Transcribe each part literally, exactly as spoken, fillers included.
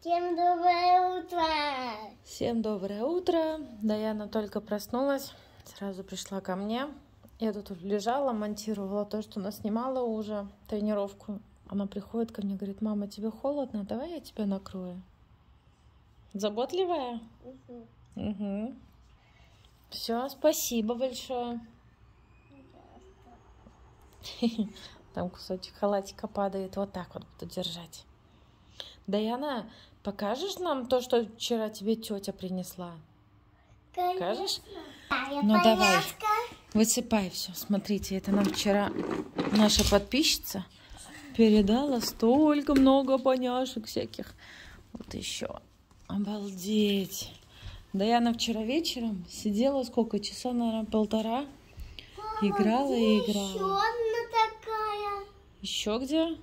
Всем доброе утро! Всем доброе утро! Даяна только проснулась, сразу пришла ко мне. Я тут лежала, монтировала то, что наснимала уже, тренировку. Она приходит ко мне, говорит: мама, тебе холодно? Давай я тебя накрою. Заботливая? Угу. Угу. Все, спасибо большое. Там кусочек халатика падает. Вот так вот буду держать. Даяна, покажешь нам то, что вчера тебе тетя принесла? Покажешь? Ну давай, высыпай все. Смотрите, это нам вчера наша подписчица передала столько много поняшек всяких. Вот еще. Обалдеть. Даяна вчера вечером сидела сколько? Часа, наверное, полтора. Играла и играла. Еще одна такая. Еще где?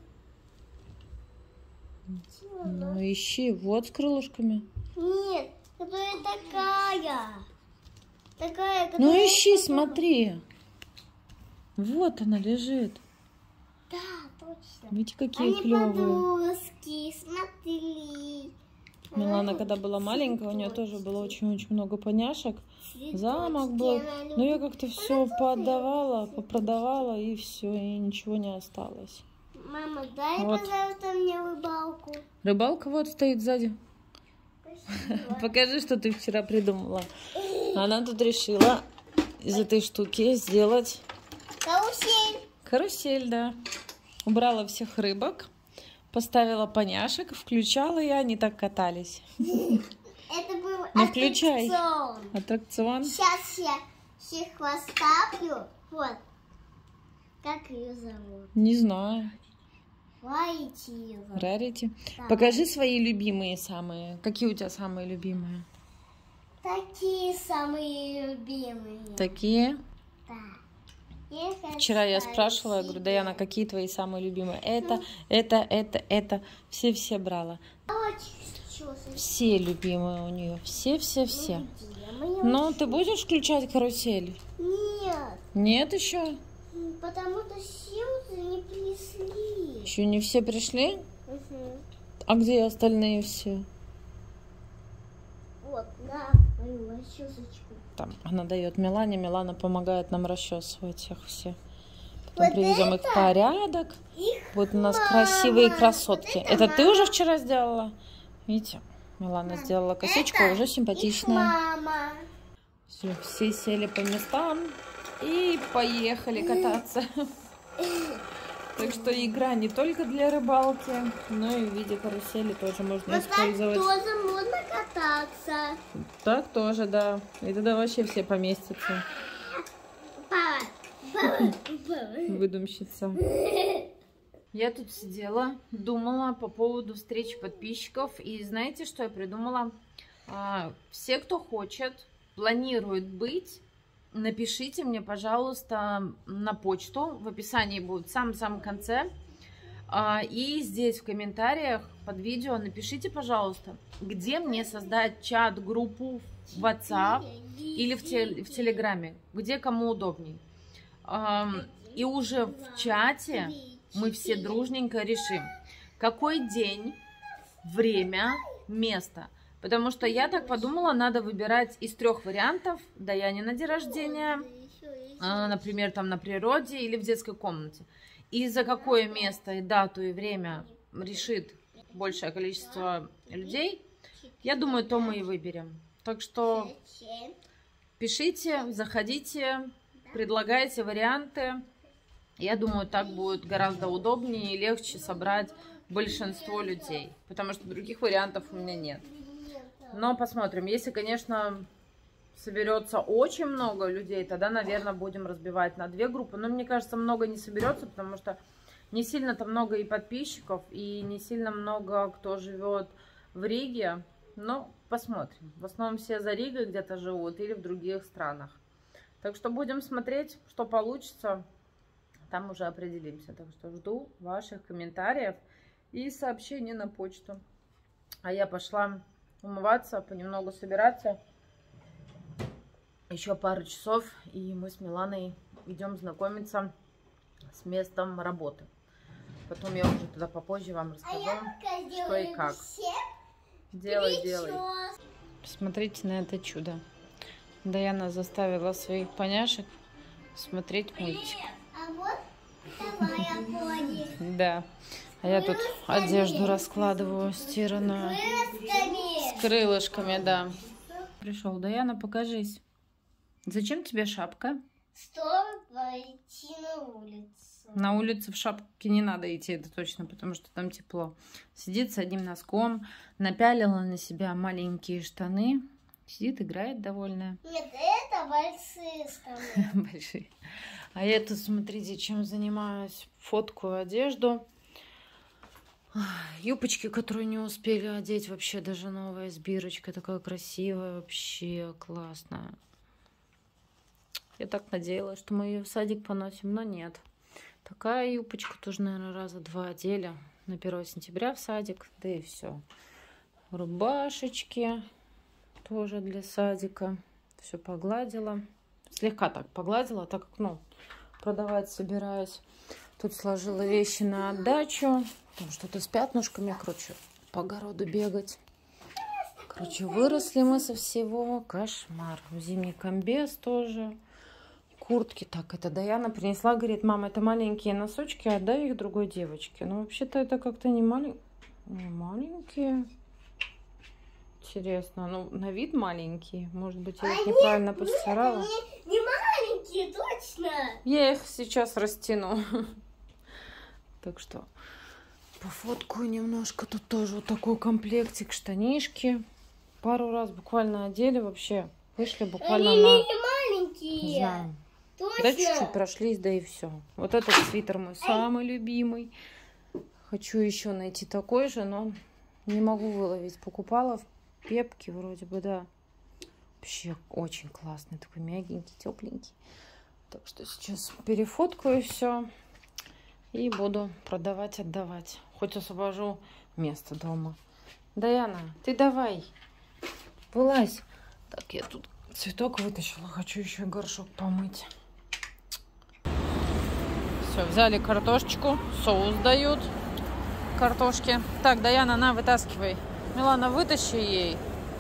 Ну, ищи. Вот с крылышками. Нет, которая такая. Такая, которая... Ну, ищи, смотри. Вот она лежит. Да, точно. Видите, какие Они клевые. подружки, смотри. Милана, когда была маленькая, у нее тоже было очень-очень много поняшек. Замок был. Но я как-то все поотдавала, попродавала, и все, и ничего не осталось. Мама, дай, Вот. пожалуйста, мне рыбалку. Рыбалка вот стоит сзади. Спасибо. Покажи, что ты вчера придумала. Она тут решила из этой штуки сделать Карусель. карусель, да. Убрала всех рыбок, поставила поняшек, включала, и они так катались. Это был Ну, включай. аттракцион. Аттракцион. Сейчас я всех поставлю. Вот. Как ее зовут? Не знаю. Рарити ее зовут. Рарити. Да. Покажи свои любимые самые. Какие у тебя самые любимые? Такие самые любимые. Такие. Да. Я хочу Вчера я спрашивала, я говорю: Даяна, какие твои самые любимые? Это, это, это, это. Все-все брала. Все любимые у нее. Все-все-все. Ну, ты будешь включать карусель? Нет, Нет еще? потому что силы не принесли. Еще не все пришли? Угу. А где остальные все? Вот, на мою расчесочку. Там она дает Милане, Милана помогает нам расчесывать их все. Потом Вот приведем их в порядок. Их Вот у нас мама. красивые красотки. Вот это это ты мама. уже вчера сделала? Видите, Милана сделала косичку, Это уже их симпатичная. мама. Все, все сели по местам и поехали кататься. Так что игра не только для рыбалки, но и в виде карусели тоже можно Вот так использовать. тоже можно кататься. Так тоже, да. И тогда вообще все поместятся. Папа, папа, папа. Выдумщица. Я тут сидела, думала по поводу встречи подписчиков. И знаете, что я придумала? А, все, кто хочет, планирует быть, напишите мне, пожалуйста, на почту. В описании будет в самом-самом конце. А, и здесь в комментариях под видео напишите, пожалуйста, где мне создать чат-группу в WhatsApp или в, тел в Телеграме, где кому удобней. А, и уже в чате мы все дружненько решим, какой день, время, место. Потому что я так подумала, надо выбирать из трех вариантов. Даяне на день рождения, например, там на природе или в детской комнате. И за какое место, и дату, и время решит большее количество людей, я думаю, то мы и выберем. Так что пишите, заходите, предлагайте варианты. Я думаю, так будет гораздо удобнее и легче собрать большинство людей. Потому что других вариантов у меня нет. Но посмотрим. Если, конечно, соберется очень много людей, тогда, наверное, будем разбивать на две группы. Но мне кажется, много не соберется, потому что не сильно-то много и подписчиков, и не сильно много кто живет в Риге. Но посмотрим. В основном все за Ригой где-то живут или в других странах. Так что будем смотреть, что получится. Там уже определимся. Так что жду ваших комментариев и сообщений на почту. А я пошла умываться, понемногу собираться. Еще пару часов, и мы с Миланой идем знакомиться с местом работы. Потом я уже туда попозже вам расскажу, А что и как. Делай, делай. Смотрите на это чудо. Даяна заставила своих поняшек смотреть мультик. А вот давай пони. Да. А я тут одежду раскладываю стиранную. С крылышками, да. Пришел. Даяна, покажись. Зачем тебе шапка? Чтобы пойти на улицу. На улицу в шапке не надо идти, это точно, потому что там тепло. Сидит с одним носком, напялила на себя маленькие штаны. Сидит, играет довольная. Нет, это большие штаны. Большие. А я тут, смотрите, чем занимаюсь. Фоткаю одежду. Юбочки, которые не успели одеть. Вообще даже новая с бирочкой. Такая красивая. Вообще классная. Я так надеялась, что мы ее в садик поносим, но нет. Такая юбочка тоже, наверное, раза два одели. На первое сентября в садик. Да и все. Рубашечки. Тоже для садика. Все погладила. Слегка так погладила, так как, ну, продавать собираюсь. Тут сложила вещи на отдачу. Там что-то с пятнышками, короче, по огороду бегать. Короче, выросли мы со всего. Кошмар. Зимний комбез тоже. Куртки. Так, это Даяна принесла. Говорит, мама, это маленькие носочки, отдай их другой девочке. Ну, вообще-то это как-то не, малень... не маленькие. Интересно, ну на вид маленькие. Может быть, я их а неправильно нет, постирала. Нет, не, не маленькие, точно. Я их сейчас растяну. Так что пофоткаю немножко. Тут тоже вот такой комплектик, штанишки. Пару раз буквально одели вообще. Вышли буквально Они на... не маленькие. Не знаю. Точно. Да чуть-чуть прошлись, да и все. Вот этот свитер мой самый любимый. Хочу еще найти такой же, но не могу выловить. Покупала в Пепке вроде бы, да. Вообще очень классный, такой мягенький, тепленький. Так что сейчас перефоткаю все и буду продавать, отдавать. Хоть освобожу место дома. Даяна, ты давай, вылазь. Так, я тут цветок вытащила, хочу еще горшок помыть. Все, взяли картошечку, соус дают картошке. Так, Даяна, на, вытаскивай. Милана, вытащи ей.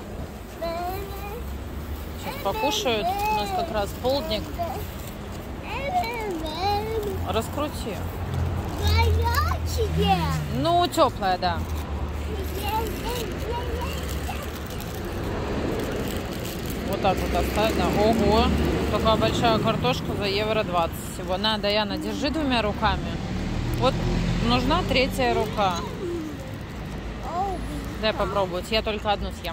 Сейчас покушают. У нас как раз полдник. Раскрути. Горячие. Ну, теплая, да. Вот так вот оставить. Да. Ого, такая большая картошка за евро двадцать всего. На, Даяна, держи двумя руками. Вот нужна третья рука. Дай попробовать. Я только одну съем.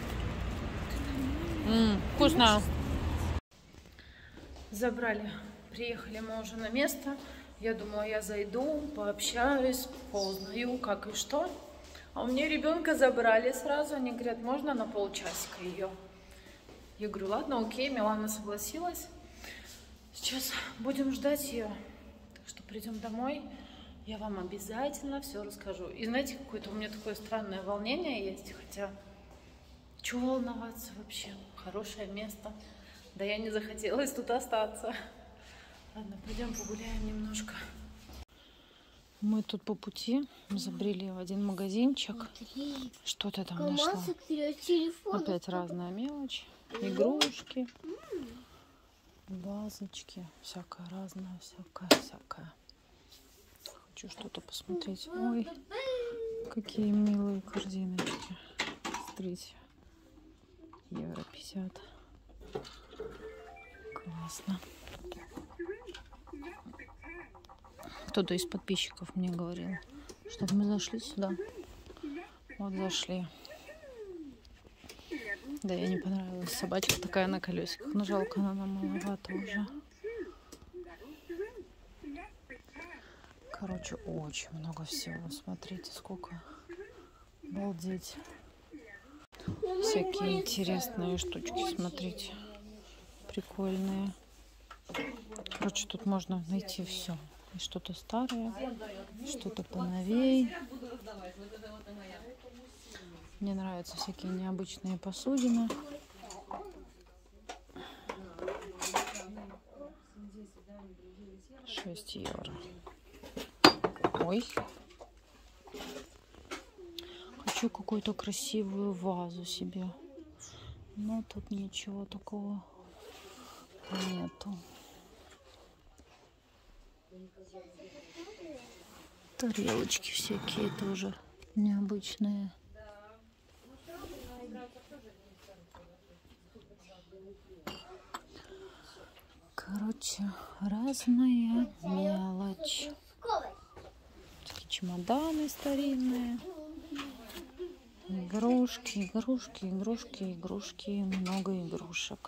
М-м, вкусно. Забрали. Приехали мы уже на место. Я думала, я зайду, пообщаюсь, поузнаю, как и что. А у меня ребенка забрали сразу. Они говорят, можно на полчасика ее? Я говорю, ладно, окей. Милана согласилась. Сейчас будем ждать ее. Так что придем домой. Я вам обязательно все расскажу. И знаете, какое-то у меня такое странное волнение есть. Хотя, чего волноваться вообще? Хорошее место. Да я не захотелось тут остаться. Ладно, пойдем погуляем немножко. Мы тут по пути забрели в один магазинчик. Что-то там нашла. Опять разная мелочь. Игрушки. Вазочки. Всякое разное. Всякое, всякое. Хочу что-то посмотреть. Ой, какие милые корзиночки. Смотрите. Евро пятьдесят. Классно. Кто-то из подписчиков мне говорил, чтобы мы зашли сюда. Вот зашли. Да, ей не понравилась собачка такая на колесиках. Но жалко, она маловато уже. Короче, очень много всего. Смотрите, сколько. Обалдеть. Всякие интересные штучки, смотрите. Прикольные. Короче, тут можно найти все. И что-то старое, что-то поновей. Мне нравятся всякие необычные посудины. шесть евро. Ой. Хочу хочу какую-то красивую вазу себе. Но тут ничего такого нету. Тарелочки всякие тоже необычные. Короче, разная мелочь. Такие чемоданы старинные. Игрушки, игрушки, игрушки, игрушки. Много игрушек.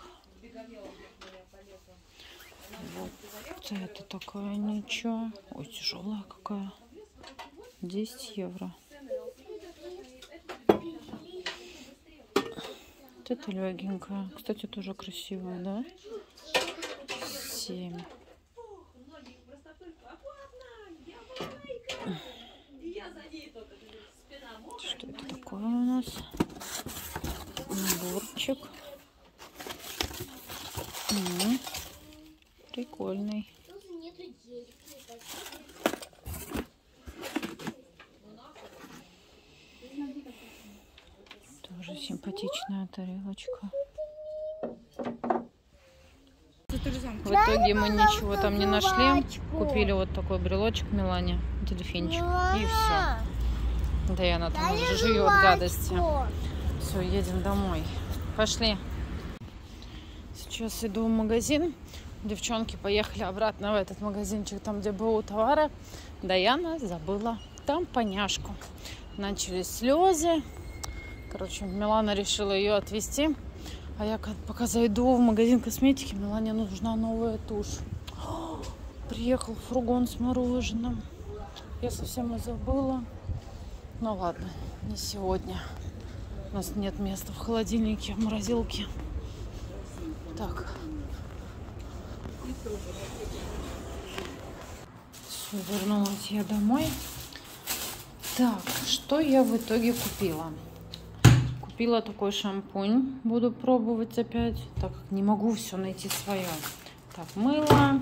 Вот это такое ничего. Ой, тяжелая какая. десять евро. Вот это легенькая. Кстати, тоже красивая, да? семь. Что это такое у нас? Наборчик. М-м, прикольный. Тоже симпатичная тарелочка. В итоге мы ничего там не нашли. Купили вот такой брелочек Милане, дельфинчик. И все. Да и она там уже жует гадости. Все, едем домой. Пошли. Сейчас иду в магазин. Девчонки поехали обратно в этот магазинчик, там где БУ товары. Даяна забыла там поняшку. Начались слезы. Короче, Милана решила ее отвезти. А я пока зайду в магазин косметики, Милане нужна новая тушь. О, приехал фургон с мороженым. Я совсем и забыла. Ну ладно, не сегодня. У нас нет места в холодильнике, в морозилке. Так. Все, вернулась я домой. Так, что я в итоге купила? Купила такой шампунь, буду пробовать опять, так как не могу все найти свое. Так, мыло.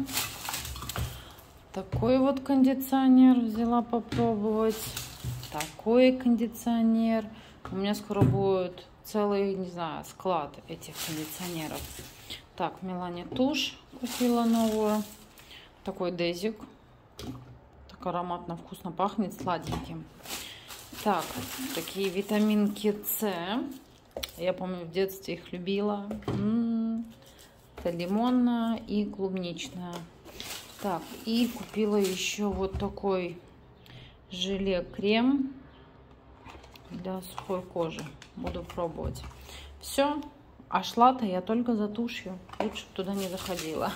Такой вот кондиционер взяла попробовать. Такой кондиционер. У меня скоро будет целый, не знаю, склад этих кондиционеров. Так, Милане тушь купила новую. Такой дезик. Так ароматно, вкусно пахнет, сладеньким. Так, такие витаминки С. Я помню, в детстве их любила. М-м-м. Это лимонная и клубничная. Так, и купила еще вот такой желе-крем для сухой кожи. Буду пробовать. Все. А шла-то я только за тушью. Лучше бы туда не заходила.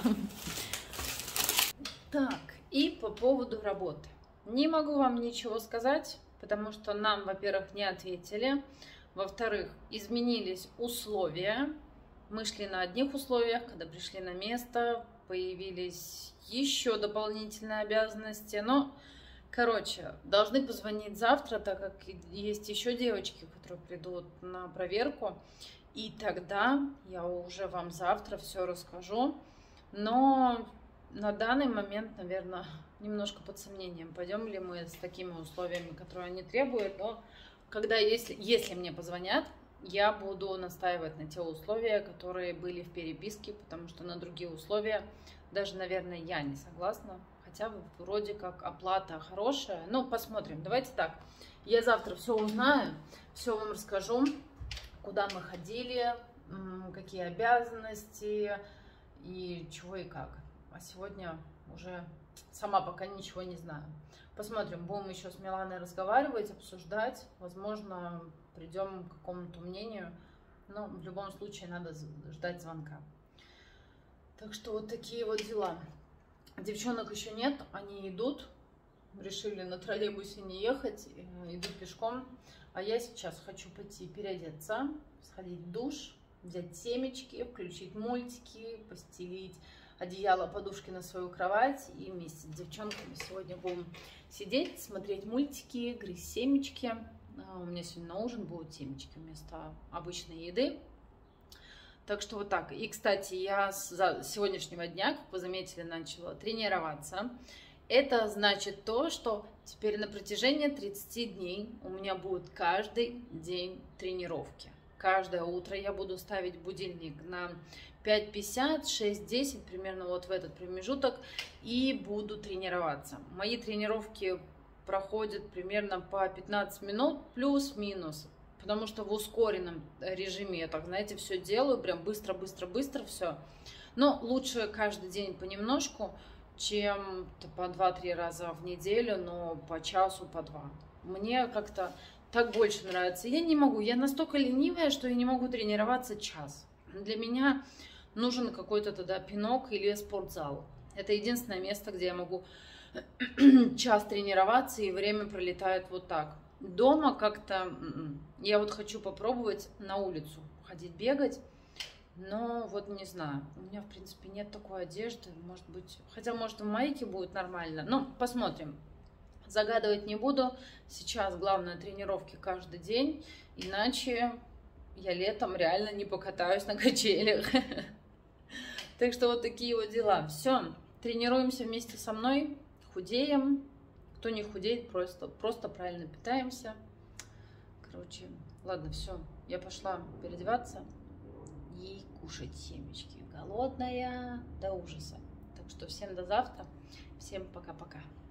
Так, и по поводу работы. Не могу вам ничего сказать. Потому что нам, во-первых, не ответили. Во-вторых, изменились условия. Мы шли на одних условиях, когда пришли на место, появились еще дополнительные обязанности. Но, короче, должны позвонить завтра, так как есть еще девочки, которые придут на проверку. И тогда я уже вам завтра все расскажу. Но на данный момент, наверное, немножко под сомнением, пойдем ли мы с такими условиями, которые они требуют. Но когда, если, если мне позвонят, я буду настаивать на те условия, которые были в переписке, потому что на другие условия даже, наверное, я не согласна. Хотя вроде как оплата хорошая. Ну, посмотрим. Давайте так. Я завтра все узнаю, все вам расскажу, куда мы ходили, какие обязанности и чего и как. А сегодня уже сама пока ничего не знаю. Посмотрим, будем еще с Миланой разговаривать, обсуждать. Возможно, придем к какому-то мнению. Но в любом случае надо ждать звонка. Так что вот такие вот дела. Девчонок еще нет, они идут. Решили на троллейбусе не ехать, идут пешком. А я сейчас хочу пойти переодеться, сходить в душ, взять семечки, включить мультики, постелить одеяло, подушки на свою кровать. И вместе с девчонками сегодня будем сидеть, смотреть мультики, грызть семечки. У меня сегодня на ужин будут семечки вместо обычной еды. Так что вот так. И, кстати, я с сегодняшнего дня, как вы заметили, начала тренироваться. Это значит то, что теперь на протяжении тридцати дней у меня будет каждый день тренировки. Каждое утро я буду ставить будильник на пять пятьдесят, шесть десять, примерно вот в этот промежуток, и буду тренироваться. Мои тренировки проходят примерно по пятнадцать минут, плюс-минус, потому что в ускоренном режиме я, так знаете, все делаю, прям быстро-быстро-быстро все. Но лучше каждый день понемножку, чем по два-три раза в неделю, но по часу, по два. Мне как-то так больше нравится. Я не могу, я настолько ленивая, что я не могу тренироваться час. Для меня нужен какой-то тогда пинок или спортзал. Это единственное место, где я могу час тренироваться, и время пролетает вот так. Дома как-то я вот хочу попробовать на улицу ходить, бегать. Но вот не знаю, у меня в принципе нет такой одежды, может быть, хотя может в майке будет нормально, но посмотрим. Загадывать не буду, сейчас главное тренировки каждый день, иначе я летом реально не покатаюсь на качелях. Так что вот такие вот дела. Все, тренируемся вместе со мной, худеем, кто не худеет, просто, просто правильно питаемся. Короче, ладно, все, я пошла переодеваться и кушать семечки. Голодная до ужаса. Так что всем до завтра. Всем пока-пока.